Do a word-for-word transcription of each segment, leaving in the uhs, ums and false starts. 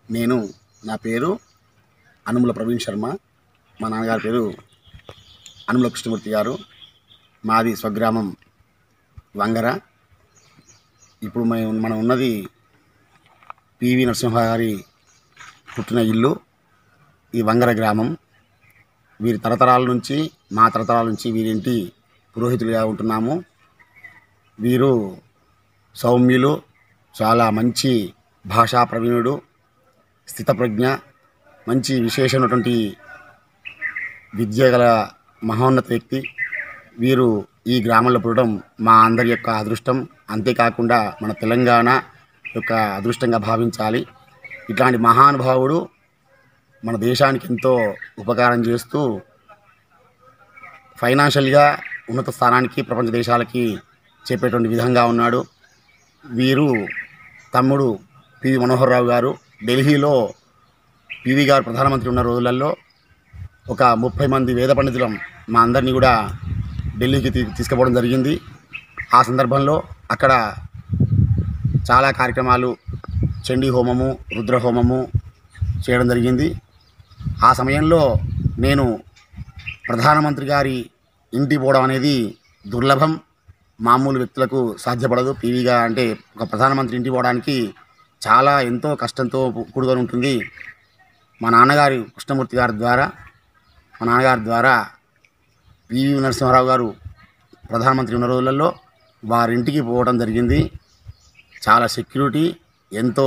నేను నా పేరు అనుముల ప్రవీణ్ శర్మ. మా నాన్నగారి పేరు అనుముల కృష్ణమూర్తి గారు. మాది స్వగ్రామం వంగర. ఇప్పుడు మనం ఉన్నది పివి నరసింహ గారి పుట్టిన ఇల్లు ఈ వంగర గ్రామం. వీరి తరతరాల నుంచి మా తరతరాల నుంచి వీరింటి పురోహితులుగా ఉంటున్నాము. వీరు సౌమ్యులు, చాలా మంచి భాషా ప్రవీణుడు, స్థితప్రజ్ఞ, మంచి విశేషమైనటువంటి విద్య గల మహోన్నత వ్యక్తి. వీరు ఈ గ్రామంలో పుట్టడం మా అందరి యొక్క అదృష్టం. అంతేకాకుండా మన తెలంగాణ యొక్క అదృష్టంగా భావించాలి. ఇట్లాంటి మహానుభావుడు మన దేశానికి ఎంతో ఉపకారం చేస్తూ ఫైనాన్షియల్గా ఉన్నత స్థానానికి ప్రపంచ దేశాలకి చెప్పేటువంటి విధంగా ఉన్నాడు. వీరు తమ్ముడు పివి మనోహర్ రావు గారు ఢిల్లీలో పివి గారు ప్రధానమంత్రి ఉన్న రోజులలో ఒక ముప్పై మంది వేద పండితులం మా అందరినీ కూడా ఢిల్లీకి తీ తీసుకుపోవడం జరిగింది. ఆ సందర్భంలో అక్కడ చాలా కార్యక్రమాలు, చండీ హోమము, రుద్ర హోమము చేయడం జరిగింది. ఆ సమయంలో నేను ప్రధానమంత్రి గారి ఇంటికి పోవడం అనేది దుర్లభం, మామూలు వ్యక్తులకు సాధ్యపడదు. పివిగా అంటే ఒక ప్రధానమంత్రి ఇంటికి పోవడానికి చాలా ఎంతో కష్టంతో కూడుకొని ఉంటుంది. మా నాన్నగారి కృష్ణమూర్తి గారి ద్వారా మా నాన్నగారి ద్వారా పివి నరసింహారావు గారు ప్రధానమంత్రి ఉన్న రోజులలో వారింటికి పోవడం జరిగింది. చాలా సెక్యూరిటీ, ఎంతో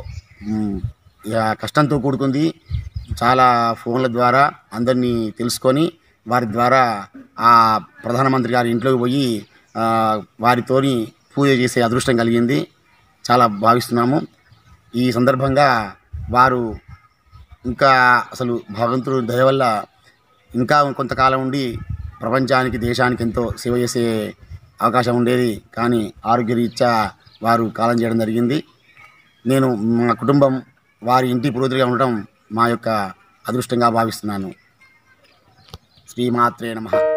కష్టంతో కూడుకుంది. చాలా ఫోన్ల ద్వారా అందరినీ తెలుసుకొని వారి ద్వారా ఆ ప్రధానమంత్రి గారి ఇంట్లోకి పోయి వారితోని పూజ చేసే అదృష్టం కలిగింది. చాలా భావిస్తున్నాము. ఈ సందర్భంగా వారు ఇంకా అసలు భగవంతుడు దయ వల్ల ఇంకా కొంతకాలం ఉండి ప్రపంచానికి, దేశానికి ఎంతో సేవ చేసే అవకాశం ఉండేది. కానీ ఆరోగ్యరీత్యా వారు కాలం చేయడం జరిగింది. నేను మా కుటుంబం వారి ఇంటి పురోహితుడిగా ఉండటం మా యొక్క అదృష్టంగా భావిస్తున్నాను. శ్రీమాత్రే నమః.